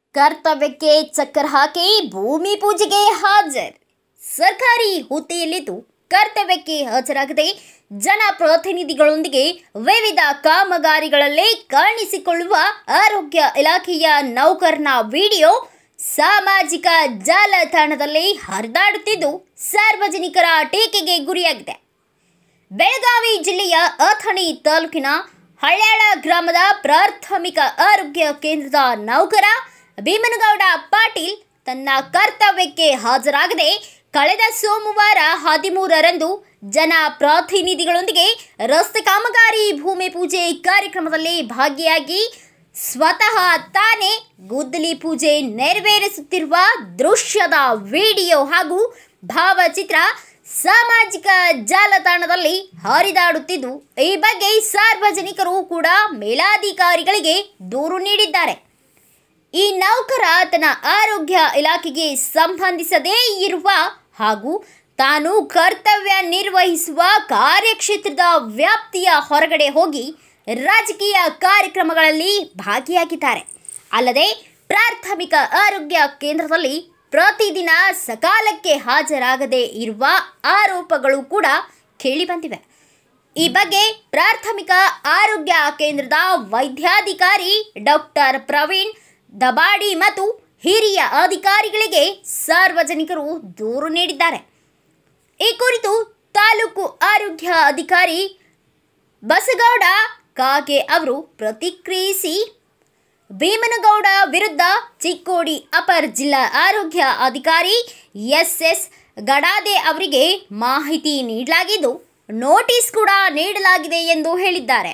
ಕರ್ತವ್ಯಕ್ಕೆ ಚಕ್ಕರ್ ಹಾಕಿ ಭೂಮಿ ಪೂಜೆಗೆ ಹಾಜರ್. ಸರ್ಕಾರಿ ಹುದ್ದೆಯಲ್ಲಿದ್ದು ಕರ್ತವ್ಯಕ್ಕೆ ಹಾಜರಾಗದೆ ಜನಪ್ರತಿನಿಧಿಗಳೊಂದಿಗೆ ವಿವಿಧ ಕಾಮಗಾರಿಗಳಲ್ಲಿ ಕಾಣಿಸಿಕೊಳ್ಳುವ ಆರೋಗ್ಯ ಇಲಾಖೆಯ ನೌಕರನ ವಿಡಿಯೋ ಸಾಮಾಜಿಕ ಜಾಲತಾಣದಲ್ಲಿ ಹರಿದಾಡುತ್ತಿದ್ದು ಸಾರ್ವಜನಿಕರ ಟೀಕೆಗೆ ಗುರಿಯಾಗಿದೆ. ಬೆಳಗಾವಿ ಜಿಲ್ಲೆಯ ಅಥಣಿ ತಾಲೂಕಿನ ಹಳ್ಯಾಳ ಗ್ರಾಮದ ಪ್ರಾಥಮಿಕ ಆರೋಗ್ಯ ಕೇಂದ್ರದ ನೌಕರ ಭೀಮನಗೌಡ ಪಾಟೀಲ್ ತನ್ನ ಕರ್ತವ್ಯಕ್ಕೆ ಹಾಜರಾಗದೆ ಕಳೆದ ಸೋಮವಾರ 13ರಂದು ಜನಪ್ರತಿನಿಧಿಗಳೊಂದಿಗೆ ರಸ್ತೆ ಕಾಮಗಾರಿ ಭೂಮಿ ಪೂಜೆ ಕಾರ್ಯಕ್ರಮದಲ್ಲಿ ಭಾಗಿಯಾಗಿ ಸ್ವತಃ ತಾನೇ ಗುದ್ದಲಿ ಪೂಜೆ ನೆರವೇರಿಸುತ್ತಿರುವ ದೃಶ್ಯದ ವಿಡಿಯೋ ಹಾಗೂ ಭಾವಚಿತ್ರ ಸಾಮಾಜಿಕ ಜಾಲತಾಣದಲ್ಲಿ ಹರಿದಾಡುತ್ತಿದ್ದು, ಈ ಬಗ್ಗೆ ಸಾರ್ವಜನಿಕರು ಕೂಡ ಮೇಲಾಧಿಕಾರಿಗಳಿಗೆ ದೂರು ನೀಡಿದ್ದಾರೆ. ಈ ನೌಕರ ತನ್ನ ಆರೋಗ್ಯ ಇಲಾಖೆಗೆ ಸಂಬಂಧಿಸದೇ ಇರುವ ಹಾಗೂ ತಾನು ಕರ್ತವ್ಯ ನಿರ್ವಹಿಸುವ ಕಾರ್ಯಕ್ಷೇತ್ರದ ವ್ಯಾಪ್ತಿಯ ಹೊರಗಡೆ ಹೋಗಿ ರಾಜಕೀಯ ಕಾರ್ಯಕ್ರಮಗಳಲ್ಲಿ ಭಾಗಿಯಾಗಿದ್ದಾರೆ. ಅಲ್ಲದೆ ಪ್ರಾಥಮಿಕ ಆರೋಗ್ಯ ಕೇಂದ್ರದಲ್ಲಿ ಪ್ರತಿದಿನ ಸಕಾಲಕ್ಕೆ ಹಾಜರಾಗದೇ ಇರುವ ಆರೋಪಗಳು ಕೂಡ ಕೇಳಿಬಂದಿವೆ. ಈ ಬಗ್ಗೆ ಪ್ರಾಥಮಿಕ ಆರೋಗ್ಯ ಕೇಂದ್ರದ ವೈದ್ಯಾಧಿಕಾರಿ ಡಾಕ್ಟರ್ ಪ್ರವೀಣ್ ದಬಾಡಿ ಮತ್ತು ಹಿರಿಯ ಅಧಿಕಾರಿಗಳಿಗೆ ಸಾರ್ವಜನಿಕರು ದೂರು ನೀಡಿದ್ದಾರೆ. ಈ ಕುರಿತು ತಾಲೂಕು ಆರೋಗ್ಯ ಅಧಿಕಾರಿ ಬಸಗೌಡ ಕಾಗೆ ಅವರು ಪ್ರತಿಕ್ರಿಯಿಸಿ, ಭೀಮನಗೌಡ ವಿರುದ್ಧ ಚಿಕ್ಕೋಡಿ ಅಪರ ಜಿಲ್ಲಾ ಆರೋಗ್ಯ ಅಧಿಕಾರಿ ಎಸ್ ಗಡಾದೆ ಅವರಿಗೆ ಮಾಹಿತಿ ನೀಡಲಾಗಿದ್ದು ನೋಟಿಸ್ ಕೂಡ ನೀಡಲಾಗಿದೆ ಎಂದು ಹೇಳಿದ್ದಾರೆ.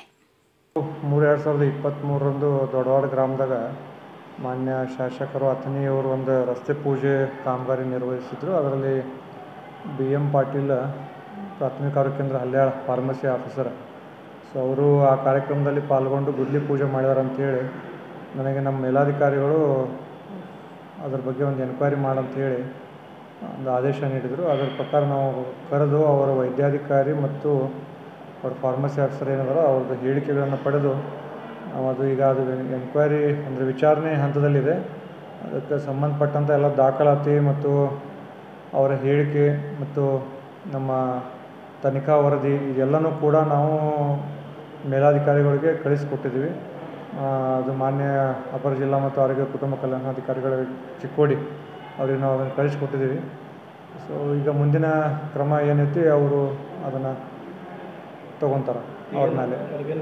3/2023 ದೊಡ್ಡವಾಡ ಗ್ರಾಮದಾಗ ಮಾನ್ಯ ಶಾಸಕರು ಅಥಣಿಯವರು ಒಂದು ರಸ್ತೆ ಪೂಜೆ ಕಾಮಗಾರಿ ನಿರ್ವಹಿಸಿದರು. ಅದರಲ್ಲಿ BM ಪಾಟೀಲ್ ಪ್ರಾಥಮಿಕ ಆರೋಗ್ಯ ಕೇಂದ್ರ ಹಳ್ಯಾಳ ಫಾರ್ಮಸಿ ಆಫೀಸರ್. ಸೊ ಅವರು ಆ ಕಾರ್ಯಕ್ರಮದಲ್ಲಿ ಪಾಲ್ಗೊಂಡು ಗುದ್ದಲಿ ಪೂಜೆ ಮಾಡಿದಾರೆ ಅಂಥೇಳಿ ನನಗೆ ನಮ್ಮ ಮೇಲಾಧಿಕಾರಿಗಳು ಅದರ ಬಗ್ಗೆ ಒಂದು ಎನ್ಕ್ವೈರಿ ಮಾಡಂಥೇಳಿ ಒಂದು ಆದೇಶ ನೀಡಿದರು. ಅದರ ಪ್ರಕಾರ ನಾವು ಕರೆದು ಅವರ ವೈದ್ಯಾಧಿಕಾರಿ ಮತ್ತು ಅವರ ಫಾರ್ಮಸಿ ಆಫೀಸರ್ ಏನಾದರೂ ಅವ್ರದ್ದು ಹೇಳಿಕೆಗಳನ್ನು ಪಡೆದು ಅದು ಈಗ ಅದು ಎನ್ಕ್ವೈರಿ ಅಂದರೆ ವಿಚಾರಣೆ ಹಂತದಲ್ಲಿದೆ. ಅದಕ್ಕೆ ಸಂಬಂಧಪಟ್ಟಂಥ ಎಲ್ಲ ದಾಖಲಾತಿ ಮತ್ತು ಅವರ ಹೇಳಿಕೆ ಮತ್ತು ನಮ್ಮ ತನಿಖಾ ವರದಿ ಇದೆಲ್ಲನೂ ಕೂಡ ನಾವು ಮೇಲಾಧಿಕಾರಿಗಳಿಗೆ ಕಳಿಸಿಕೊಟ್ಟಿದ್ದೀವಿ. ಅದು ಮಾನ್ಯ ಅಪರ ಜಿಲ್ಲಾ ಮತ್ತು ಆರೋಗ್ಯ ಕುಟುಂಬ ಕಲ್ಯಾಣಾಧಿಕಾರಿಗಳ ಚಿಕ್ಕೋಡಿ ಅವ್ರಿಗೆ ನಾವು ಅದನ್ನು ಕಳಿಸಿಕೊಟ್ಟಿದ್ದೀವಿ. ಸೊ ಈಗ ಮುಂದಿನ ಕ್ರಮ ಏನೈತಿ ಅವರು ಅದನ್ನು ತೊಗೊತಾರೆ. ಅವ್ರ ಮೇಲೆ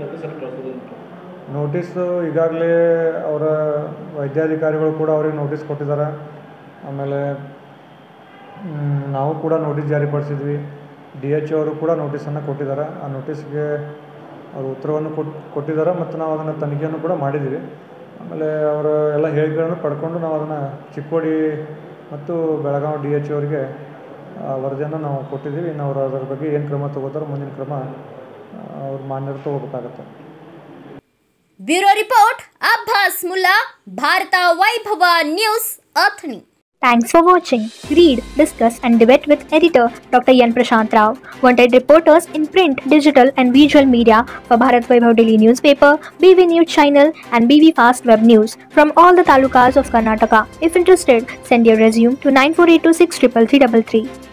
ನೋಟಿಸು ಈಗಾಗಲೇ ಅವರ ವೈದ್ಯಾಧಿಕಾರಿಗಳು ಕೂಡ ಅವ್ರಿಗೆ ನೋಟಿಸ್ ಕೊಟ್ಟಿದ್ದಾರೆ. ಆಮೇಲೆ ನಾವು ಕೂಡ ನೋಟಿಸ್ ಜಾರಿಪಡಿಸಿದ್ವಿ. DHO ಅವರು ಕೂಡ ನೋಟಿಸನ್ನು ಕೊಟ್ಟಿದ್ದಾರೆ. ಆ ನೋಟಿಸ್ಗೆ ಅವರು ಉತ್ತರವನ್ನು ಕೊಟ್ಟಿದ್ದಾರೆ ಮತ್ತು ನಾವು ಅದನ್ನು ತನಿಖೆಯನ್ನು ಕೂಡ ಮಾಡಿದ್ದೀವಿ. ಆಮೇಲೆ ಅವರ ಎಲ್ಲ ಹೇಳಿಕೆಗಳನ್ನು ಪಡ್ಕೊಂಡು ನಾವು ಅದನ್ನು ಚಿಕ್ಕೋಡಿ ಮತ್ತು ಬೆಳಗಾವಿ DHO ಅವರಿಗೆ ವರದಿಯನ್ನು ನಾವು ಕೊಟ್ಟಿದ್ದೀವಿ. ಇನ್ನು ಅವರು ಅದರ ಬಗ್ಗೆ ಏನು ಕ್ರಮ ತಗೋತಾರೋ ಮುಂದಿನ ಕ್ರಮ ಅವ್ರ ಮಾನ್ಯರು ತಗೋಬೇಕಾಗತ್ತೆ. Bureau report Abbas Mulla, Bharata Vaibhava news, Athani. Thanks for watching. Read, discuss and debate with editor Dr. Yan Prashant Rao. Wanted reporters in print, digital and visual media for Bharat Vaibhav Daily Newspaper, BV News Channel and BV Fast Web News from all the talukas of Karnataka. If interested, send your resume to 9482633333.